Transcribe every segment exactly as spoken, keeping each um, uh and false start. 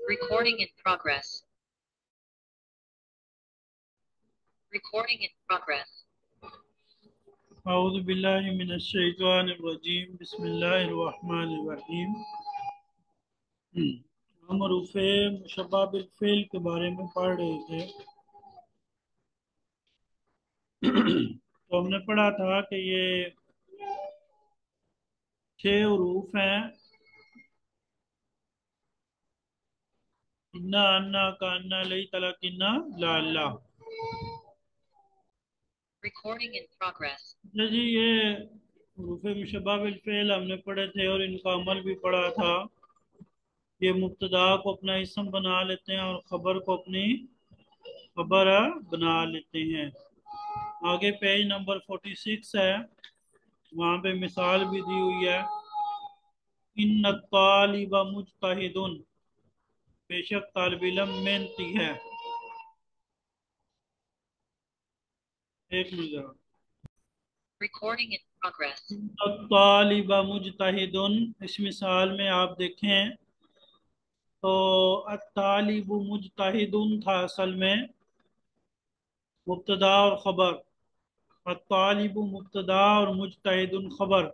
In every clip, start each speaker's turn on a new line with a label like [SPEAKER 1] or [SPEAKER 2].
[SPEAKER 1] Recording in progress. Recording in progress.
[SPEAKER 2] औज़ु बिल्लाहि मिनश शैतानिर रजीम बिस्मिल्लाहिर रहमानिर रहीम। हम रूफ़े मुशब्बह bill fill के बारे में पढ़ रहे थे। तो हमने पढ़ा था कि ये छह उरूफ हैं। इन्ना अन्ना कान्ना लई तला किन्ना ला अल्लाह।
[SPEAKER 1] Recording in progress.
[SPEAKER 2] अच्छा जी, ये रूफ़े मुशब्बह बिल फ़िल हमने पढ़े थे और इनका अमल भी पढ़ा था। ये मुब्तदा को अपना इस्म बना लेते हैं और ख़बर को अपनी खबर बना लेते हैं। आगे पेज नंबर फोर्टी सिक्स है, वहाँ पे मिसाल भी दी हुई है। इन तालिबा मुजतहिदुन, बेशक तालिब इल्म मेहनती है। एक मिनट।
[SPEAKER 1] Recording in progress.
[SPEAKER 2] तालिबा मुजतहिदुन, इस मिसाल में आप देखें तो तालिबु मुजतहिदुन था असल में मुब्तदा और खबर। तालिबु मुब्तदा और मुजतहिदुन खबर।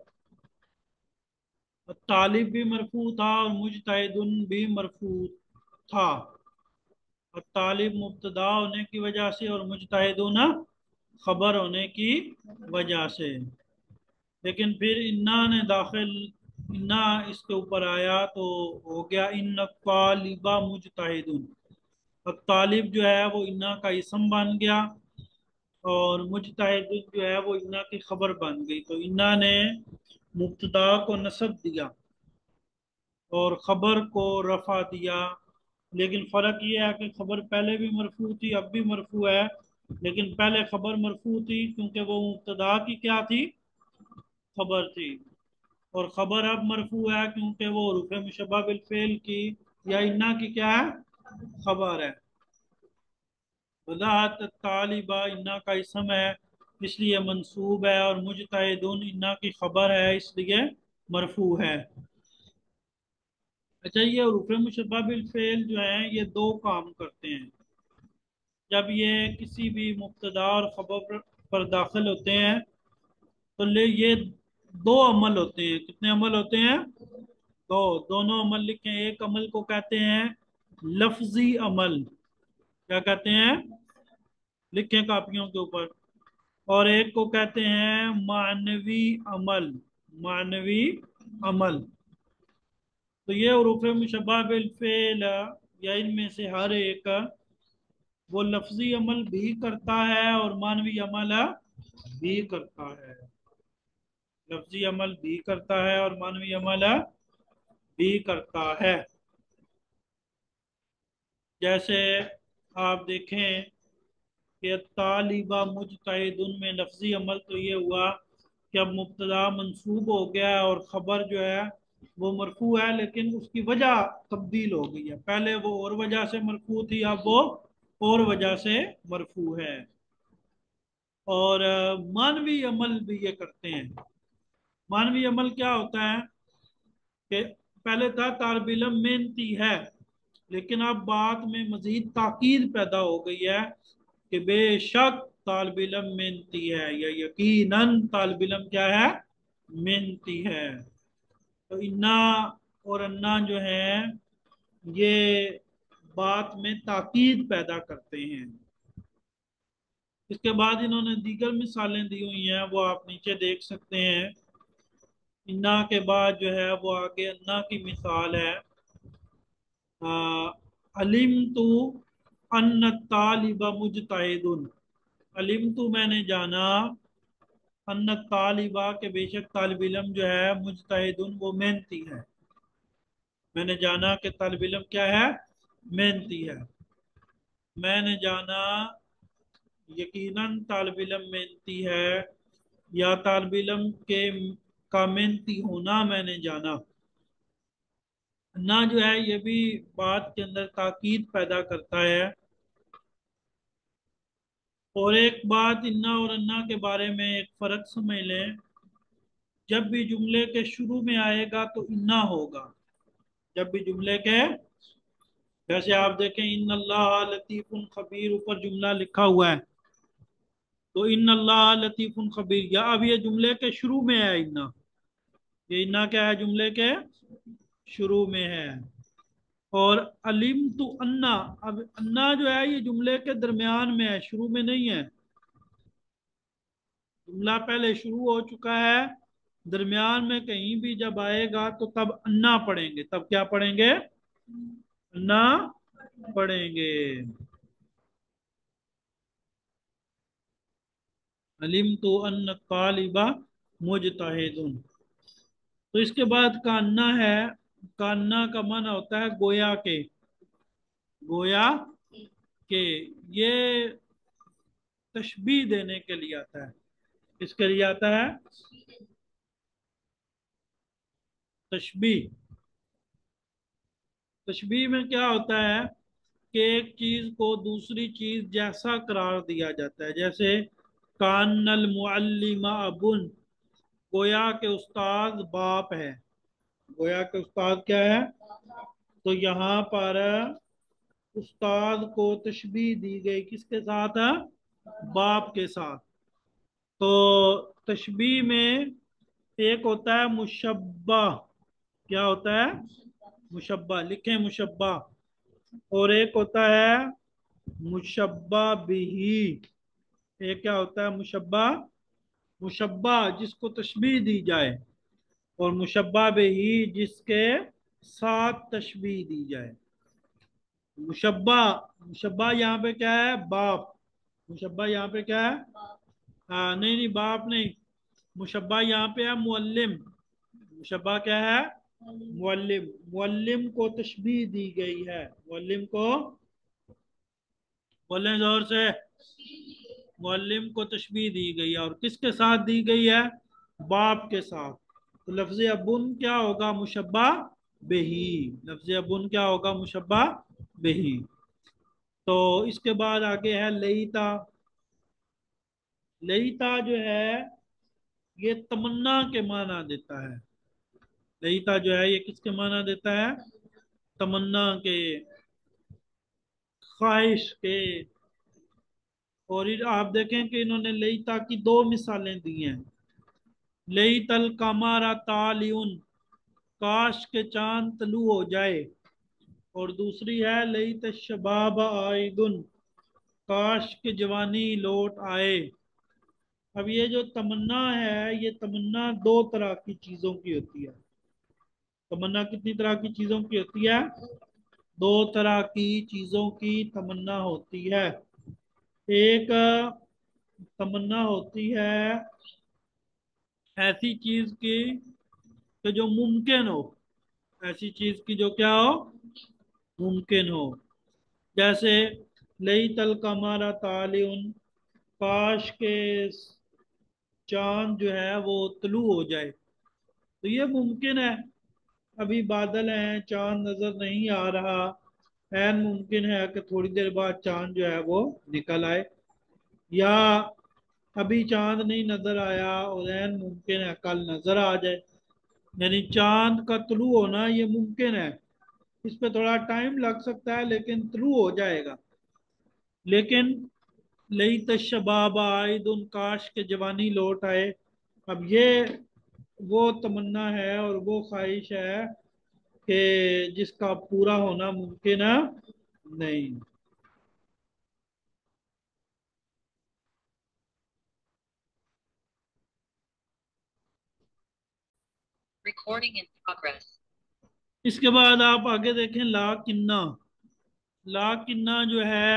[SPEAKER 2] तालिब भी मरफू था और मुजतहिदुन भी मरफू था। और तालिब मुब्तदा होने की वजह से और मुजतहिदुन खबर होने की वजह से। लेकिन फिर इन्ना ने दाखिल इन्ना इसके ऊपर आया तो हो गया इन तालिबा मुजतहिदुन। अब तालिब जो है वो इन्ना का इसम बन गया और मुजतहिदुन जो है वो इन्ना की खबर बन गई। तो इन्ना ने मुब्तदा को नसब दिया और ख़बर को रफ़ा दिया। लेकिन फ़र्क ये है कि खबर पहले भी मरफू थी, अब भी मरफू है। लेकिन पहले खबर मरफू थी क्योंकि वो मुब्तदा की क्या थी, खबर थी। और खबर अब मरफू है क्योंकि वो रूफ़े मुशब्बह बिल फ़िल की या इन्ना की क्या है, खबर है। वज़ाहत तालिबा इन्ना का इसम है इसलिए मंसूब है और मुजतहिदुन इन्ना की खबर है इसलिए मरफू है। अच्छा, ये रूफ़े मुशब्बह बिल फ़िल जो है ये दो काम करते हैं। जब ये किसी भी मुब्तदा और खबर पर दाखिल होते हैं तो ले ये दो अमल होते हैं। कितने अमल होते हैं? दो। दोनों अमल लिखें। एक अमल को कहते हैं लफ्जी अमल। क्या कहते हैं? लिखें कापियों के ऊपर। और एक को कहते हैं मानवी अमल। मानवी अमल। तो ये हुरूफ मुशब्बह बिल फ़िल या इनमें से हर एक वो लफ्जी अमल भी करता है और मानवी अमल भी करता है। लफ्जी अमल भी करता है और मानवी अमल भी करता है। जैसे आप देखें कि तालिबा मुजतहिदुन में लफ्जी अमल तो ये हुआ कि अब मुब्तदा मंसूब हो गया है और ख़बर जो है वो मरफू है, लेकिन उसकी वजह तब्दील हो गई है। पहले वो और वजह से मरफू थी, अब वो और वजह से मरफू है। और अ, मानवी अमल भी ये करते हैं। मानवी अमल क्या होता है कि पहले था तालिब इल्म मेहनती है, लेकिन अब बात में मजीद ताकीद पैदा हो गई है कि बेशक तालिब इल्म मेहनती है या यकीनन तालिब इल्म क्या है, मेहनती है। तो इन्ना और अन्ना जो है ये बात में ताकीद पैदा करते हैं। इसके बाद इन्होंने दीगर मिसालें दी हुई हैं, वो आप नीचे देख सकते हैं। इन्ना के बाद जो है वो आगे अन्ना की मिसाल है। अलिम तू अन्न तालिबा मुजतहिदुन। अलिम तू मैंने जाना, अन्न तालिबा के बेशक तालिब इल्म जो है मुजतहिदुन वो मेहनती है। मैंने जाना कि तालिब इल्म क्या है, मेहनती है। मैंने जाना यकीनन तालिब इल्म मेहनती है या तालिब इल्म के का मेहनती होना मैंने जाना। ना जो है ये भी बात के अंदर ताकीद पैदा करता है। और एक बात इन्ना और अन्ना के बारे में एक फर्क समझ लें। जब भी जुमले के शुरू में आएगा तो इन्ना होगा। जब भी जुमले के जैसे आप देखें इन अल्लाह लतीफुन खबीर, ऊपर जुमला लिखा हुआ है, तो इन अल्लाह लतीफुन खबीर, या अब ये जुमले के शुरू में है इन्ना, ये इन्ना क्या है, जुमले के शुरू में है। और अलिम तु अन्ना, अब अन्ना जो है ये जुमले के दरमियान में है, शुरू में नहीं है। जुमला पहले शुरू हो चुका है, दरमियान में कहीं भी जब आएगा तो तब अन्ना पढ़ेंगे, तब क्या पढ़ेंगे, अन्ना पढ़ेंगे। अलिम तो अन्न तालिबा मुजतहिदुन। तो इसके बाद कान्ना है, कान्ना का माना होता है गोया के, गोया के, ये तशबीह देने के लिए आता है। किसके लिए आता है, तशबीह। तशबीह में क्या होता है कि एक चीज को दूसरी चीज जैसा करार दिया जाता है। जैसे कानल मुअल्लिमा अबुन, गोया के उस्ताद बाप है, गोया के उस्ताद क्या है, तो यहाँ पर उस्ताद को तशबीह दी गई किसके साथ है, बाप के साथ। तो तशबीह में एक होता है मुशब्बा, क्या होता है, मुशब्बा, लिखें मुशब्बा। और एक होता है मुशब्बा बिही, एक क्या होता है मुशब्बा, मुशब्बा जिसको तशबीह दी जाए, और मुशब्बा बिही जिसके साथ तशबीह दी जाए। मुशब्बा, मुशब्बा यहाँ पे क्या है, बाप, मुशब्बा यहाँ पे क्या है, हाँ नहीं नहीं बाप नहीं, मुशब्बा यहाँ पे है मुअल्लिम, मुशब्बा क्या है, मुअल्लिम, मुअल्लिम को तशबीह दी गई है, मुअल्लिम को, बोलें जोर से, मुअल्लिम को तशबीह दी गई है, और किसके साथ दी गई है, बाप के साथ। तो लफ्ज अबुन क्या होगा, मुशब्बा बेही, लफ्ज अबुन क्या होगा, मुशब्बा बेही। तो इसके बाद आगे है लईता। लईता जो है ये तमन्ना के माना देता है, लईता जो है ये किसके माना देता है, तमन्ना के, ख्वाहिश के। और ये आप देखें कि इन्होंने लईता की दो मिसालें दी हैं। लई तल कमारा तालियुन, काश के चांद तलू हो जाए। और दूसरी है लई तशबाब आइदुन, काश के जवानी लौट आए। अब ये जो तमन्ना है, ये तमन्ना दो तरह की चीजों की होती है। तमन्ना कितनी तरह की चीजों की होती है, दो तरह की चीजों की तमन्ना होती है। एक तमन्ना होती है ऐसी चीज की कि जो मुमकिन हो, ऐसी चीज की जो क्या हो, मुमकिन हो। जैसे लई तल कमारा तालिउन, काश के चांद जो है वो तलू हो जाए। तो ये मुमकिन है, अभी बादल हैं, चांद नजर नहीं आ रहा, ऐन मुमकिन है कि थोड़ी देर बाद चांद जो है वो निकल आए। या अभी चांद नहीं नजर आया और ऐन मुमकिन है कल नजर आ जाए। यानी चांद का तुलू होना ये मुमकिन है, इस पे थोड़ा टाइम लग सकता है लेकिन तुलू हो जाएगा। लेकिन लई तशबाब आइदुन, काश के जवानी लौट आए, अब ये वो तमन्ना है और वो ख्वाहिश है कि जिसका पूरा होना मुमकिन है नहीं।
[SPEAKER 1] Recording in progress.
[SPEAKER 2] इसके बाद आप आगे देखें ला किन्ना। ला किन्ना जो है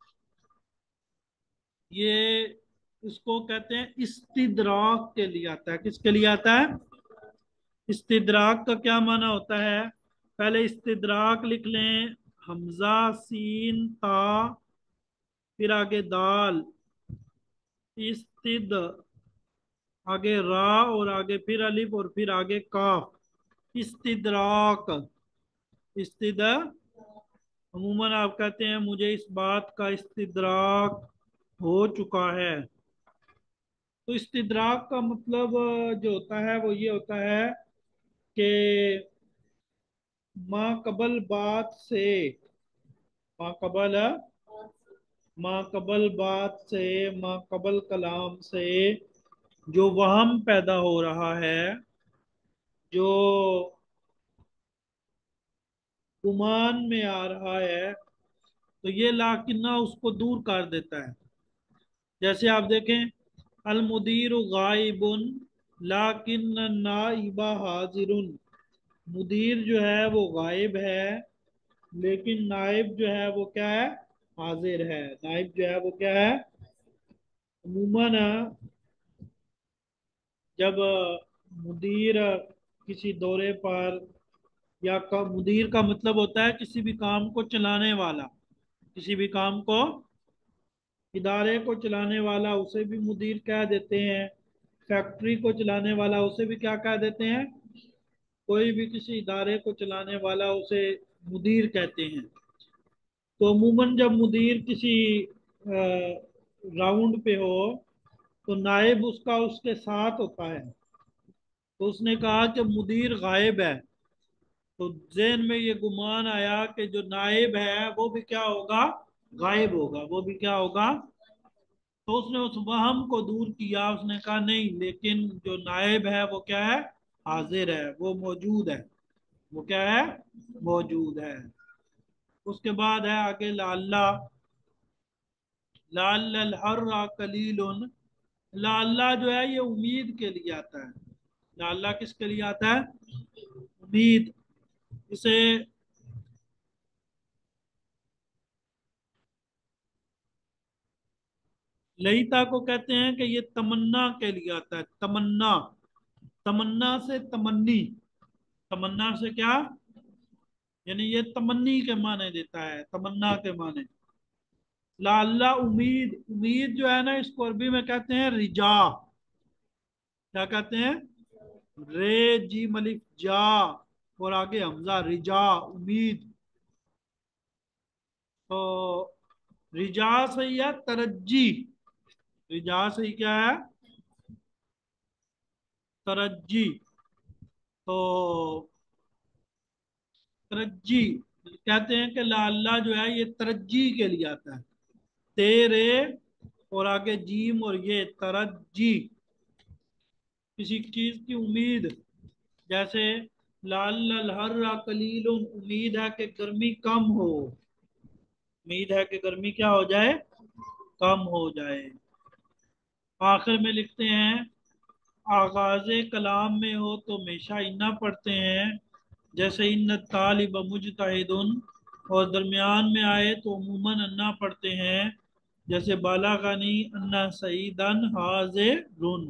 [SPEAKER 2] ये, इसको कहते हैं इस्तिदराक के लिए आता है। किसके लिए आता है, इस्तिदराक का क्या माना होता है, पहले इस्तिदराक लिख लें, हमजा सीन ता, फिर आगे दाल, इस्तिद, आगे रा, और आगे फिर अलिफ, और फिर आगे काफ, इस्तिदराक। इस्तिद, अमूमन आप कहते हैं मुझे इस बात का इस्तिदराक हो चुका है। तो इस्तिदराक का मतलब अ, जो होता है वो ये होता है कि माँ कबल बात से माकबल माकबल बात से, माकबल कलाम से जो वहम पैदा हो रहा है, जो गुमान में आ रहा है, तो ये लाकिन्ना उसको दूर कर देता है। जैसे आप देखें, अल मुदीर गायबुन लाकिन नाइबा हाजिरुन। मुदीर जो है वो गायब है, लेकिन नाइब जो है वो क्या है? हाजिर है। नाइब जो है वो क्या है? अमूमन जब मुदीर किसी दौरे पर, या का, मुदीर का मतलब होता है किसी भी काम को चलाने वाला, किसी भी काम को, इदारे को चलाने वाला, उसे भी मुदीर कह देते हैं। फैक्ट्री को चलाने वाला उसे भी क्या कह देते हैं? कोई भी किसी इदारे को चलाने वाला उसे मुदीर कहते हैं। तो अमूमन जब मुदीर किसी राउंड पे हो, तो नायब उसका उसके साथ होता है। तो उसने कहा कि मुदीर गायब है, तो जहन में ये गुमान आया कि जो नायब है वो भी क्या होगा? गायब होगा। वो भी क्या होगा? तो उसने उस वहम को दूर किया। उसने कहा नहीं, लेकिन जो नायब है वो क्या है? हाजिर है, वो मौजूद है। वो क्या है? मौजूद है। उसके बाद है आगे लाल्ला। लाल हर्रा कलीलुन। लाल्ला जो है ये उम्मीद के लिए आता है। लाल्ला किसके लिए आता है? उम्मीद। इसे लईता को कहते हैं कि ये तमन्ना के लिए आता है। तमन्ना, तमन्ना से तमन्नी। तमन्ना से क्या? यानी ये तमन्नी के माने देता है, तमन्ना के माने। लाल्ला उम्मीद। उम्मीद जो है ना, इसको अरबी में कहते हैं रिजा। क्या कहते हैं? रे जी मलिक जा, और आगे हमजा, रिजा उम्मीद। तो रिजा सही है तरज्जी। रिजा सही क्या है? तरज्जी। तो तरज्जी कहते हैं कि लाल्ला जो है ये तरज्जी के लिए आता है। तेरे, और आगे जीम, और ये तरज्जी, किसी चीज की उम्मीद। जैसे लाल लल हर्रा कलीलुन, उम्मीद है कि गर्मी कम हो। उम्मीद है कि गर्मी क्या हो जाए? कम हो जाए। आखिर में लिखते हैं, आगाज़ कलाम में हो तो हमेशा इन्ना पढ़ते हैं, जैसे इन तालिब मुजतहिदुन। और दरमियान में आए तो अमूमन अन्ना पढ़ते हैं, जैसे बालागानी अन्ना सईदन हाजिरुन।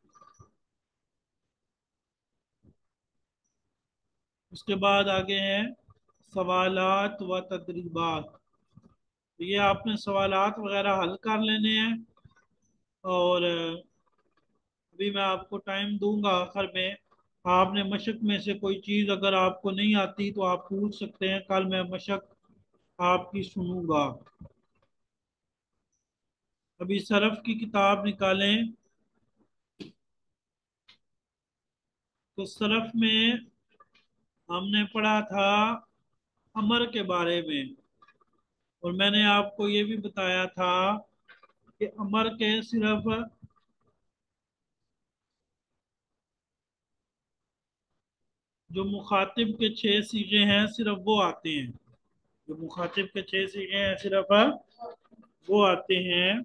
[SPEAKER 2] उसके बाद आगे हैं सवालात व तदरीबात। तो ये आपने सवालात वगैरह हल कर लेने हैं। और अ, अभी मैं आपको टाइम दूंगा आखिर में। आपने मशक में से कोई चीज़ अगर आपको नहीं आती तो आप पूछ सकते हैं, कल मैं मशक आपकी सुनूंगा। अभी सरफ की किताब निकालें। तो सरफ में हमने पढ़ा था अमर के बारे में, और मैंने आपको ये भी बताया था कि अमर के सिर्फ जो मुखातिब के छह सीगे हैं सिर्फ वो आते हैं। जो मुखातिब के छह सीगे हैं सिर्फ वो आते हैं।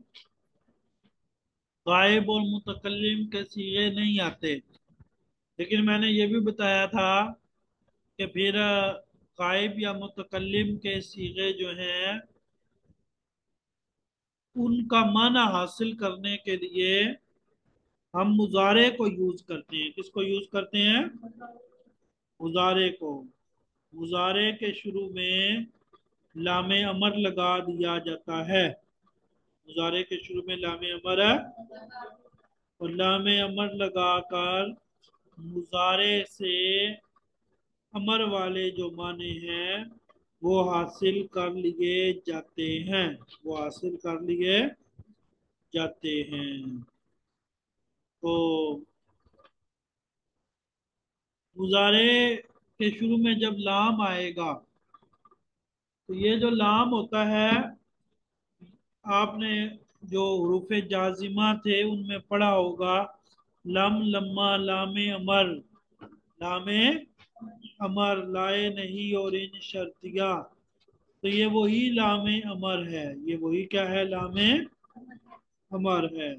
[SPEAKER 2] गायब और मुतकल्लिम के सीगे नहीं आते। लेकिन मैंने ये भी बताया था कि फिर गायब या मुतकल्लिम के सीगे जो हैं, उनका माना हासिल करने के लिए हम मुजारे को यूज करते हैं। किसको यूज करते हैं? मुजारे को। मुजारे के शुरू में लामे अमर लगा दिया जाता है। मुजारे के शुरू में लामे अमर है, और लामे अमर लगाकर मुजारे से अमर वाले जो माने हैं वो हासिल कर लिए जाते हैं। वो हासिल कर लिए जाते हैं। तो मुजारे के शुरू में जब लाम आएगा, तो ये जो लाम होता है, आपने जो हुरूफ जाजिमा थे उनमें पढ़ा होगा, लम, लम्मा, लामे अमर, लामे अमर, लाए नहीं और इन शर्तिया। तो ये वही लामे अमर है, ये वही क्या है, लामे अमर है।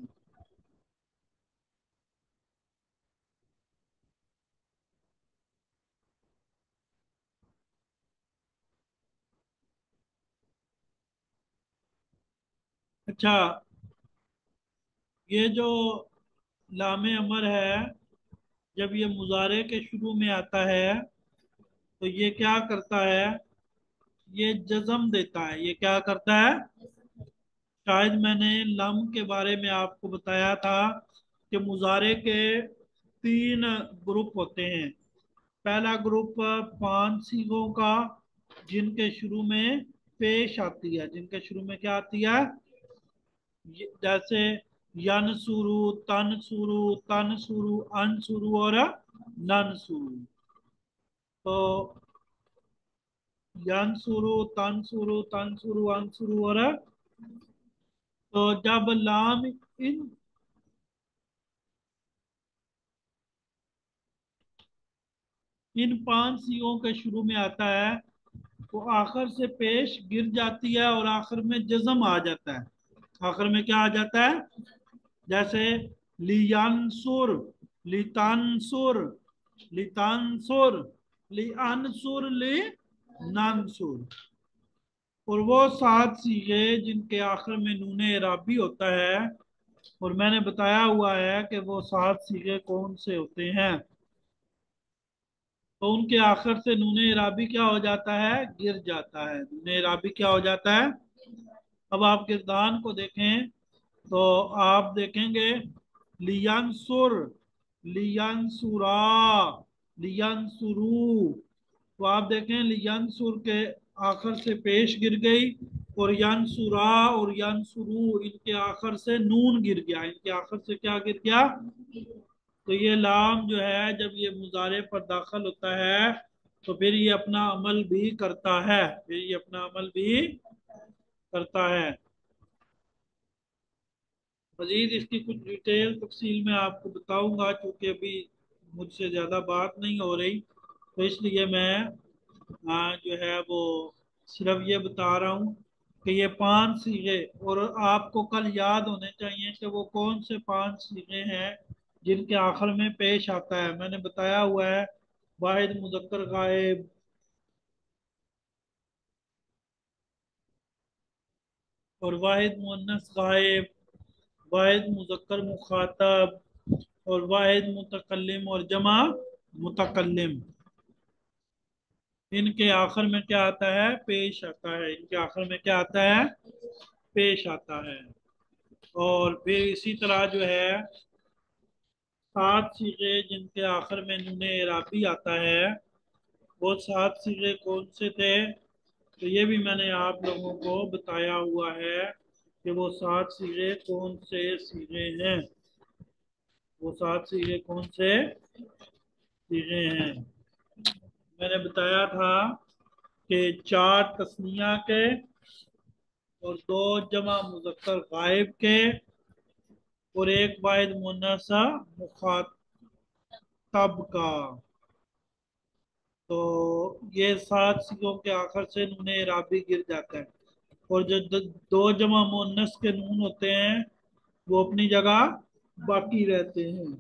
[SPEAKER 2] अच्छा, ये जो लामे अमर है, जब ये मुजारे के शुरू में आता है तो ये क्या करता है, ये जज्म देता है। ये क्या करता है, शायद मैंने लम के बारे में आपको बताया था कि मुजारे के तीन ग्रुप होते हैं। पहला ग्रुप पांच सीगों का, जिनके शुरू में पेश आती है, जिनके शुरू में क्या आती है, ये- जैसे यन सुरु, तन सुरु, तन सुरु, अन सुरु और नन सुरु। तो यन सुरु, तन सुरु, तन सुरु, अन सुरु और, तो जब लाम इन इन पांच सीओ के शुरू में आता है तो आखिर से पेश गिर जाती है और आखिर में जज्म आ जाता है। आखिर में क्या आ जाता है, जैसे लियानसुर, लितानसुर, लितानसुर, लिअनसुर, लिनानसुर। और वो सात सीगे जिनके आखिर में नूने इराबी होता है, और मैंने बताया हुआ है कि वो सात सीगे कौन से होते हैं। तो उनके आखिर से नूने इराबी क्या हो जाता है, गिर जाता है। नूने इराबी क्या हो जाता है। अब आप किरदान को देखें तो आप देखेंगे लियंसुर, लियंसुरा, लियंसुरू। तो आप देखें लियंसुर के आखिर से पेश गिर गई, और यंसुरा और यंसुरू इनके आखिर से नून गिर गया। इनके आखिर से क्या गिर गया। तो ये लाम जो है जब ये मुजारे पर दाखिल होता है तो फिर ये अपना अमल भी करता है, फिर ये अपना अमल भी करता है। मजीद इसकी कुछ डिटेल तफसील में आपको बताऊंगा, क्योंकि अभी मुझसे ज़्यादा बात नहीं हो रही, तो इसलिए मैं आ, जो है वो सिर्फ ये बता रहा हूँ कि ये पांच सीगे, और आपको कल याद होने चाहिए कि वो कौन से पांच सीगे हैं जिनके आखिर में पेश आता है। मैंने बताया हुआ है, वाहिद मुजक्कर गायब, और वाहिद मुअन्नस गायब, वाहिद मुजक्कर मुखातब, और वाहिद मुतकल्लिम और जमा मुतकल्लिम। इनके आखिर में क्या आता है, पेश आता है। इनके आखिर में क्या आता है, पेश आता है। और फिर इसी तरह जो है सात सीगे जिनके आखिर में नूने इराबी आता है, वो सात सीगे कौन से थे, तो ये भी मैंने आप लोगों को बताया हुआ है कि वो सात सीगे कौन से सीगे हैं। वो सात सीगे कौन से सीगे हैं, मैंने बताया था कि चार तस्निया के और दो जमा मुजक्कर गायब के और एक वाहिद मुन्नसा मुखातब का। तो ये सात सीगों के आखिर से नूने इराबी गिर जाता है। और जो द- दो जमा मुन्नस के नून होते हैं वो अपनी जगह बाकी रहते हैं।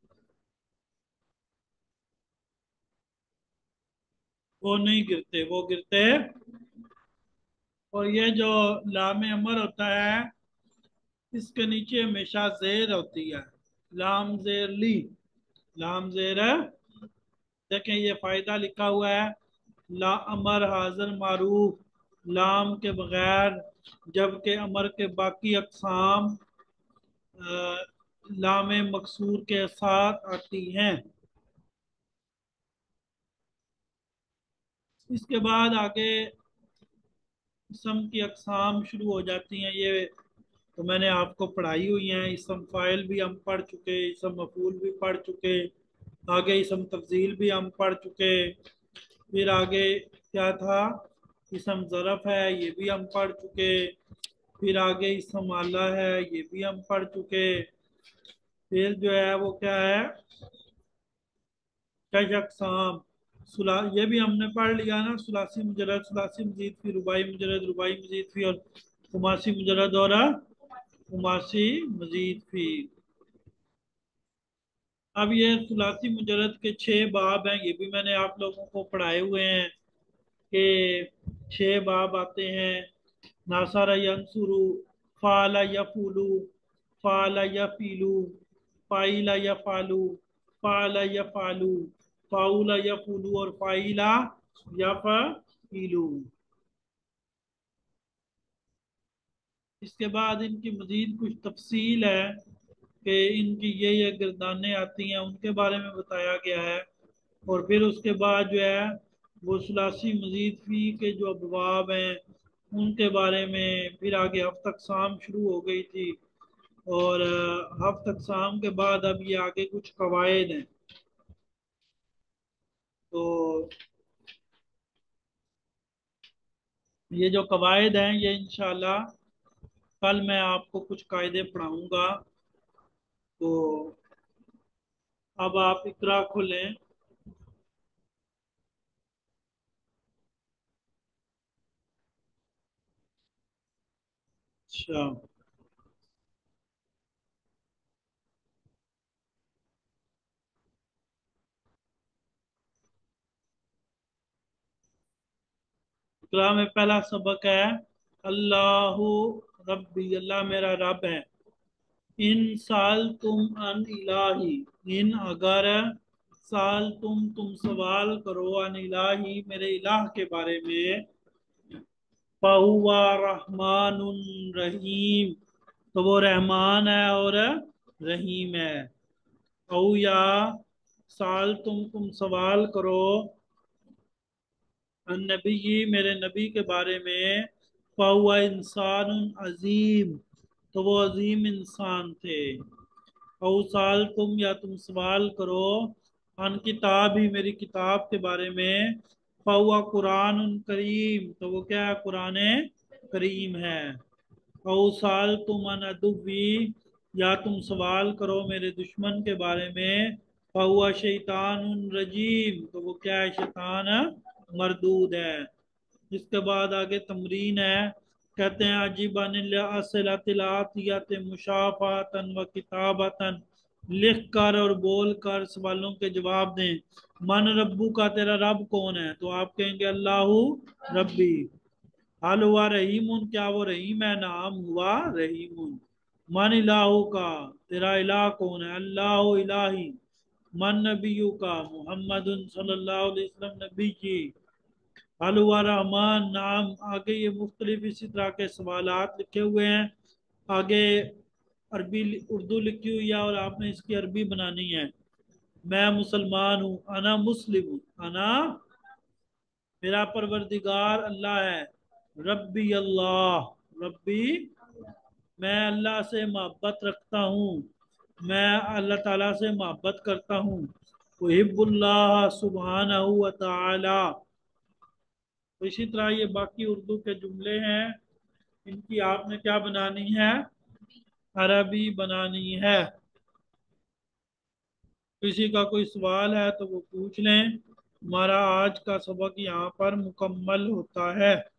[SPEAKER 2] वो नहीं गिरते, वो गिरते हैं। और ये जो लाम अमर होता है, इसके नीचे हमेशा जेर होती है, लाम जेर ली, लाम जेर है। देखें ये फायदा लिखा हुआ है, ला अमर हाजिर मारूफ, लाम के बगैर, जबकि अमर के बाकी अकसाम अ, लाम मकसूर के साथ आती हैं। इसके बाद आगे इसम की अकसाम शुरू हो जाती हैं। ये तो मैंने आपको पढ़ाई हुई है, इसम फाइल भी हम पढ़ चुके, इसम मफूल भी पढ़ चुके, आगे इसम तफजील भी हम पढ़ चुके। फिर आगे क्या था, इसम ज़रफ़ है, ये भी हम पढ़ चुके। फिर आगे इसम आला है, ये भी हम पढ़ चुके। फिर जो है वो क्या है, कश अक़साम, सुला ये भी हमने पढ़ लिया ना, सुलासी मुजरद, सुलासी मजीद फी, रुबाई मुजरद, रुबाई मजीद फी, और खुमासी मुजरद और खुमासी मजीद फी। अब ये सुलासी मुजरद के छह बाब हैं, ये भी मैंने आप लोगों को पढ़ाए हुए हैं कि छह बाब आते हैं। नासारा यंसुरु, फाला यफूलु, फाला यफीलु, फाइला यफालु, फाला यफालु, फाउला यफूलु और फाइला यफीलु। इसके बाद इनकी मजीद कुछ तफसील है कि इनकी ये ये गर्दानें आती हैं, उनके बारे में बताया गया है। और फिर उसके बाद जो है वो सुलासी मजीद फी के जो अबवाब हैं उनके बारे में, फिर आगे हफ्त अक़साम शुरू हो गई थी। और अ, हफ्त अक़साम के बाद अब ये आगे कुछ कवायद हैं। तो ये जो कवायद हैं ये इंशाल्लाह कल मैं आपको कुछ कायदे पढ़ाऊंगा। तो अब आप इकरा खोलें। अच्छा, इकरा में पहला सबक है, अल्लाहु रब्बी, अल्लाह मेरा रब है। इन साल तुम अन इलाही, इन अगर, साल तुम तुम सवाल करो, अन इलाही मेरे इलाह के बारे में, फहुवा रहमानुन रहीम, तो वो रहमान है और रहीम है। औ या साल तुम तुम सवाल करो, नबी मेरे नबी के बारे में, फहुवा इंसान अजीम, तो वो अजीम इंसान थे। औ साल तुम या तुम सवाल करो, अन किताब ही मेरी किताब के बारे में, फहुवा कुरान करीम, तो वो क्या है, कुरान करीम है। औ साल तुम अन अदुवी, या तुम सवाल करो मेरे दुश्मन के बारे में, फहुआ शैतान रजीम, तो वो क्या है, शैतान मरदूद है। इसके बाद आगे तमरीन है, कहते हैं अजीबातिलातियात मुशाफातन व किताबतन, लिख कर और बोल कर सवालों के जवाब दें। मन रब्बू का, तेरा रब कौन है, तो आप कहेंगे अल्लाहु रब्बी। हल हुआ रहीमुन, क्या वो रहीम है, नाम हुआ रहीमुन। मन इलाहू का, तेरा इलाह कौन है, अल्लाह इलाही। मन नबीयू का, मोहम्मद सल्लल्लाहु अलैहि वसल्लम नबी की। हल हुआ रहमान, नाम। आगे ये मुख्तलिफ इसी तरह के सवालात लिखे हुए हैं। आगे अरबी उर्दू लिखी हुई है और आपने इसकी अरबी बनानी है। मैं मुसलमान हूँ, अना मुस्लिम हूँ, अना मेरा परवरदिगार अल्लाह है। रब्बी अल्लाह, रब्बी मैं अल्लाह से मोहब्बत रखता हूँ, मैं अल्लाह ताला से मोहब्बत करता हूँ। वहिब्बुल्लाह सुब्हानहू व तआला। तो इसी तरह ये बाकी उर्दू के जुमले हैं, इनकी आपने क्या बनानी है, अरबी बनानी है। किसी का कोई सवाल है तो वो पूछ लें। हमारा आज का सबक यहाँ पर मुकम्मल होता है।